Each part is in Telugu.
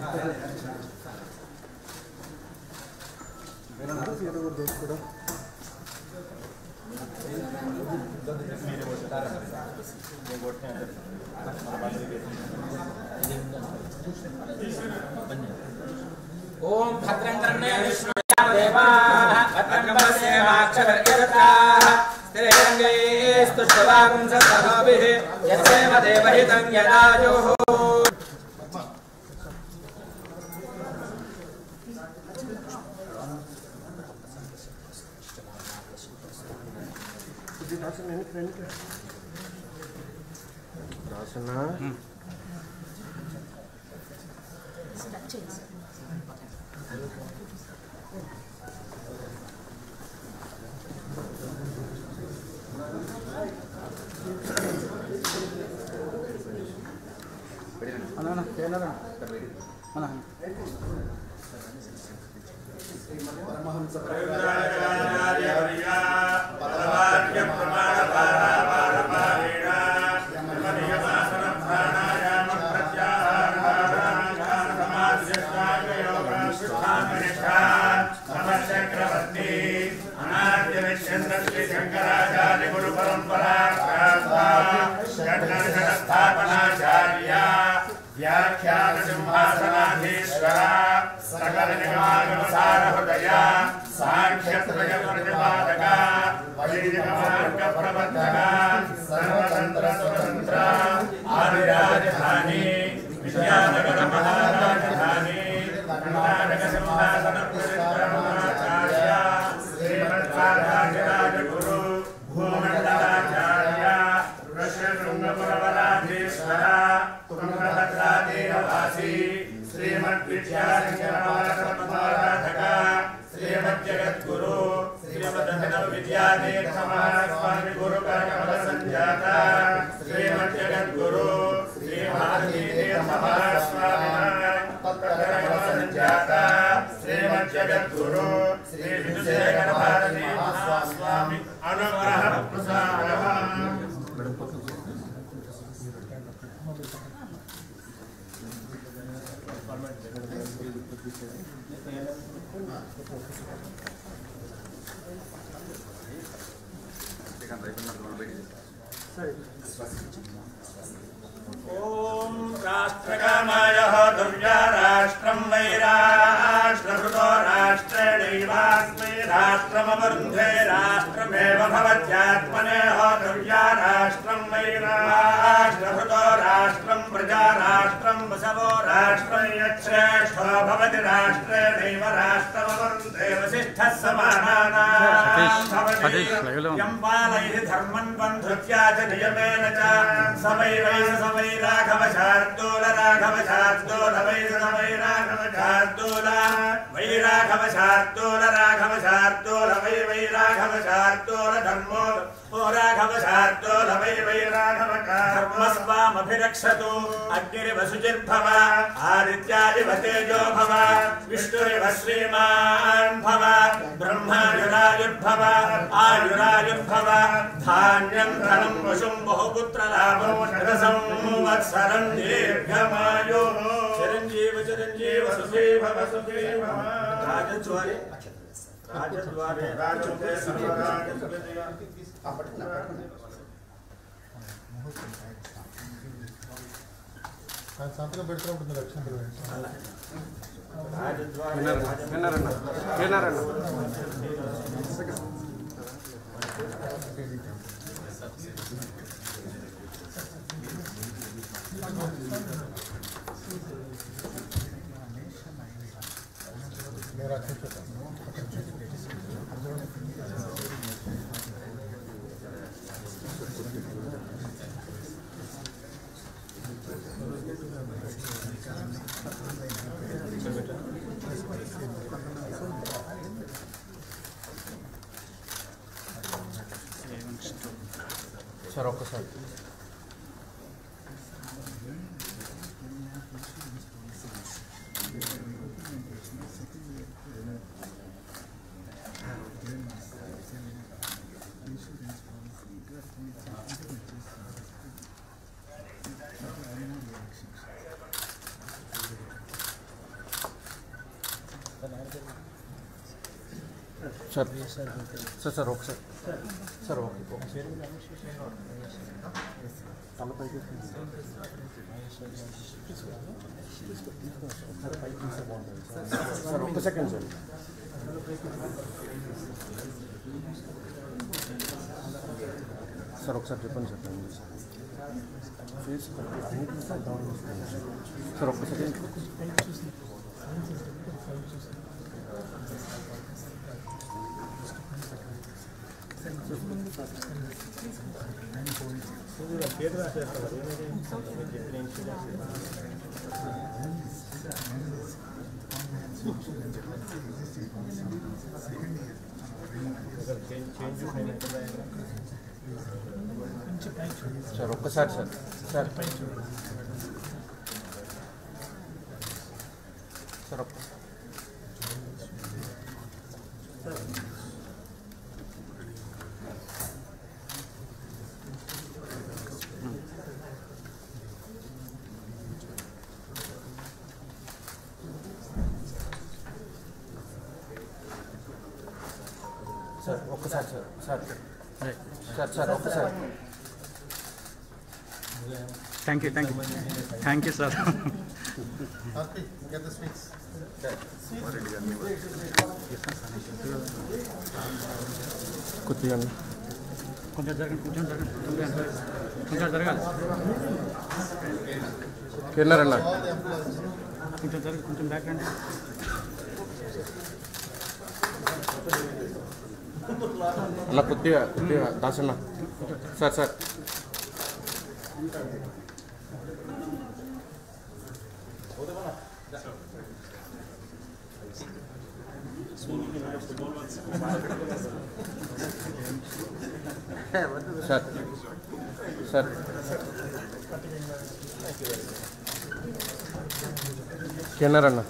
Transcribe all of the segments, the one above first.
ओम भद्रं कर्णे विष्णुया देवाः भद्रं पश्येमाक्षभिर्यजत्राः स्थिरैरङ्गैस्तुष्टवागुंसस्तनोभिः यस्यैव देवहितं यदायुः ओम राष्ट्रकामाय दुर्या राष्ट्रं वैराष्ट्रभृतो राष्ट्रेणैवास्मै राष्ट्रमवरुन्धे राष्ट्रमेव भवत्यात्मने दुर्या राष्ट्रं वैराष्ट्रभृतो राष्ट्रं प्रजा राष्ट्रं वसवो राष्ट्रं यच्छ्रेष्ठो भवति राष्ट्रेणैव राष्ट्रमवरुन्धे वसिष्ठः समानानां भवति यं बालैः धर्मन् बन्धुत्या च नियमेन च सवै राघव शार्दूल राघव शार्दूल वै राघव शार्दूल वै राघव शार्दूल राघव शार्दूल वै राघव शार्दूल धर्मो ओ राघव शार्दूल वै राघव धर्मस्वामभिरक्षतु अग्निर्वसुजिर्भव आदित्यादिव तेजो भव विष्णुरिव श्रीमान् भव ब्रह्मायुरायुर्भव आयुरायुर्भव धान्यं धनं वशुं बहुपुत्रलाभो संवत्सरं दीर्घमायुः चिरञ्जीव चिरञ्जीव सुखी भव राजद्वारे राजद्वारे సంతకం పెడుతూ ఉంటుంది లక్ష్మీ సార్ ఒక్కసారి సార్ సార్ సార్ ఒకసారి సార్ ఓకే తలపైకి సార్ ఒక్క సెకండ్ సార్ సార్ ఒకసారి చెప్పండి సార్ ఫేస్ డౌన్ సార్ ఒక్క సెకండ్ సార్ ఒక్కసారి సార్ సార్ సార్ ఒక్క సార్ ఒక్కసారి సార్ సార్ సార్ సార్ ఒక్కసారి thank you sir Get the sweets. కొద్దిగా కొంచెం జరగాలి కిన్నారన్న కొంచెం బ్యాక్ రండి అన్న కొద్దిగా దాసన్న సార్ సార్ సార్ సార్ కిన్నారన్న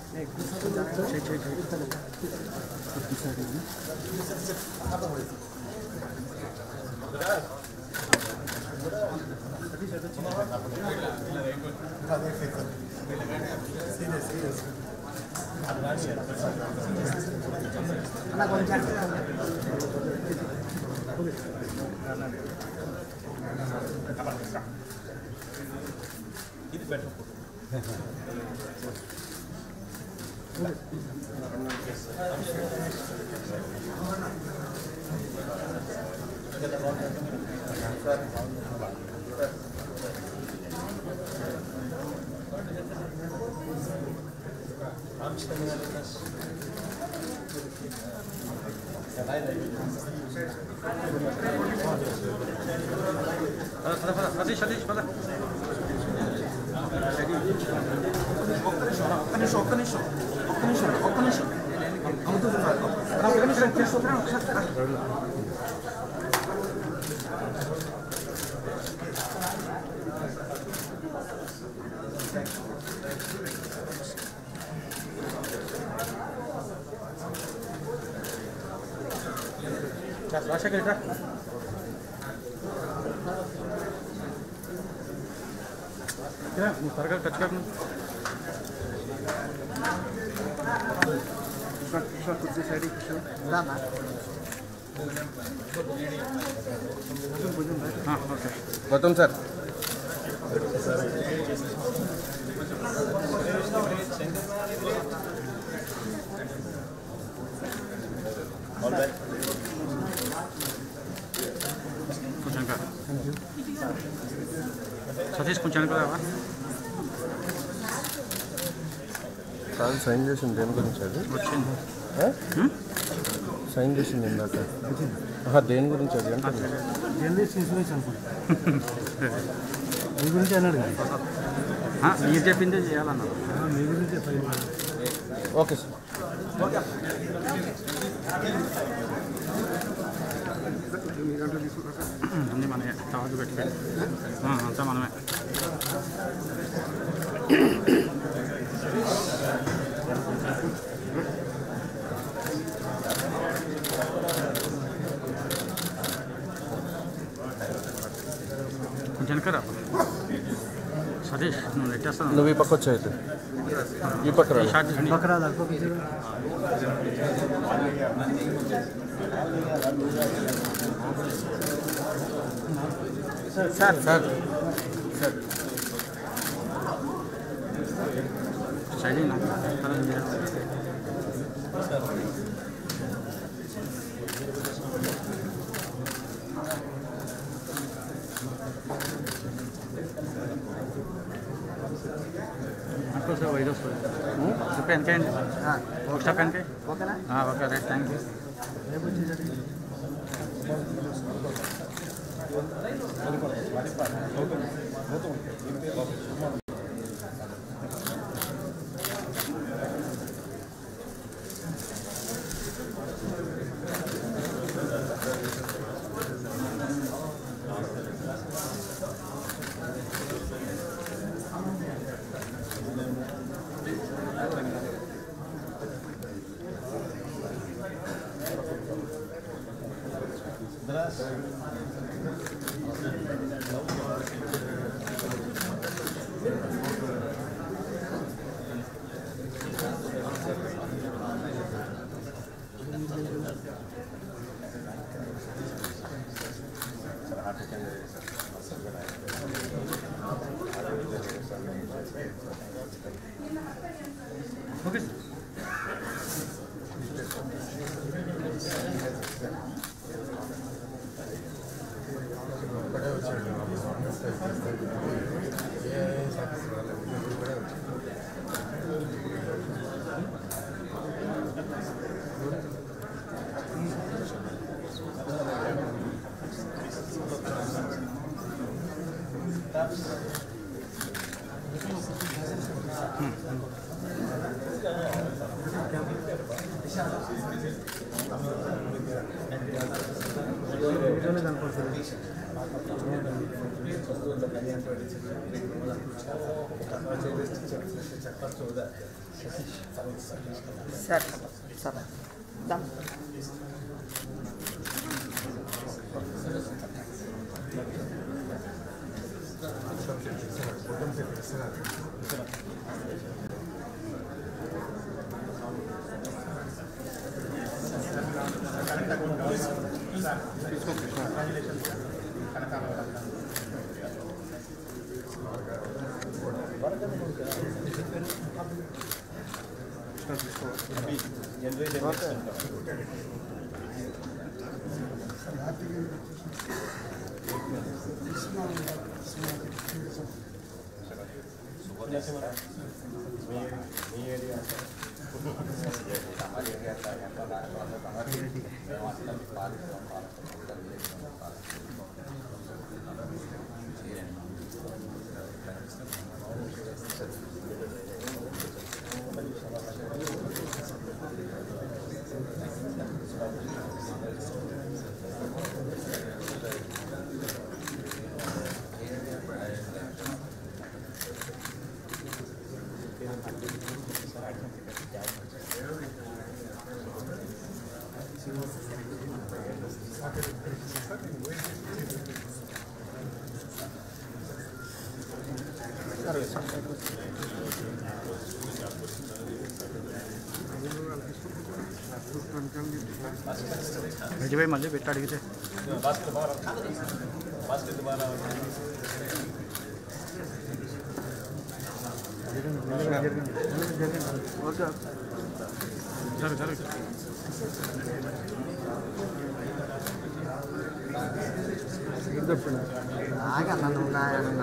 సతీష్ పద ఒక్క నిమిషం రాజశేఖర్ ఇట్రా నువ్వు త్వరగా టచ్ కాకుండా కొద్ది సైడ్ ఓకే గౌతమ్ సార్ కొంచెం సతీష్ కొంచెం కదా కాదు సైన్ చేసింది దేని గురించి అది వచ్చింది సైన్ చేసింది ఇందాక దేని గురించి అది అంటే ఇన్సూరెన్స్ అనుకుంటా మీ గురించి అన్నాడు కదా మీరు చెప్పిందే చేయాలన్నారు మీ గురించి ఓకే సార్ అన్నీ మనమే తాజు పెట్టి అంతా మనమే కొంచెం కదా సతీష్ నువ్వు నెట్టేస్తాను నువ్వు ఈ పక్క వచ్చాయి ఈ పక్క రా. बकरा आपको पीछे సార్ సార్ సార్ शैली ना आपको सर वही दोस्त तो पेन के उसका पेन के ఓకేనా हाँ okay right thank you okay sir sir దమ్ भाई मल्ली बेट अड़गे जर जर ఆగా నన్ను ఉన్నాయన్న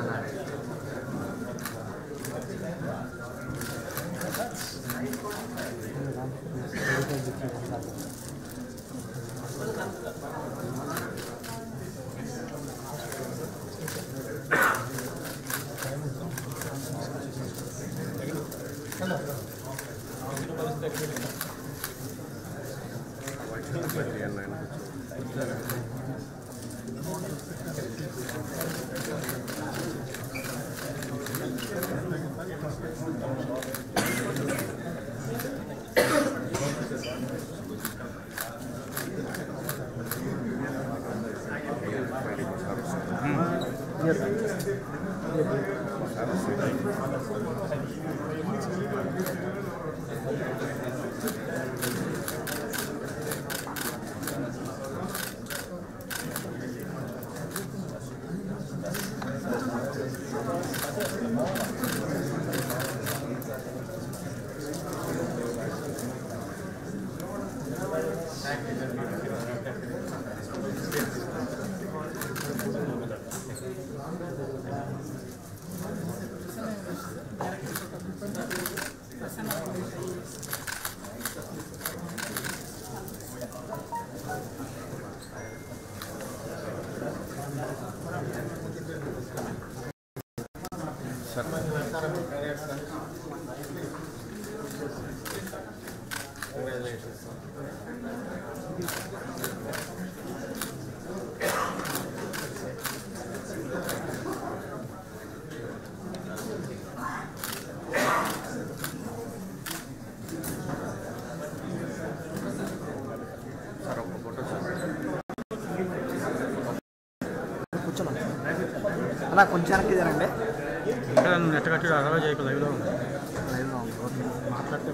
అలా కొంచెం వెనక్కి జరండి. ఇంకా నెట్ కట్టి అలా చేయకు లైవ్లో ఉంది. లైవ్లో ఉంది. ఓకే మాట్లాడితే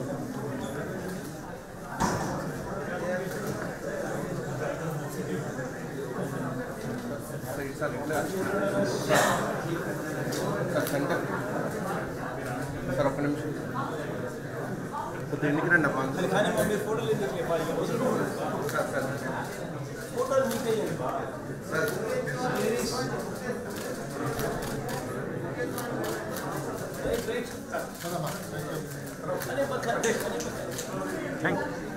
సార్ ఒక్క నిమిషం కొద్దిగా ఎన్నికి రండి అమ్మా. Thank you.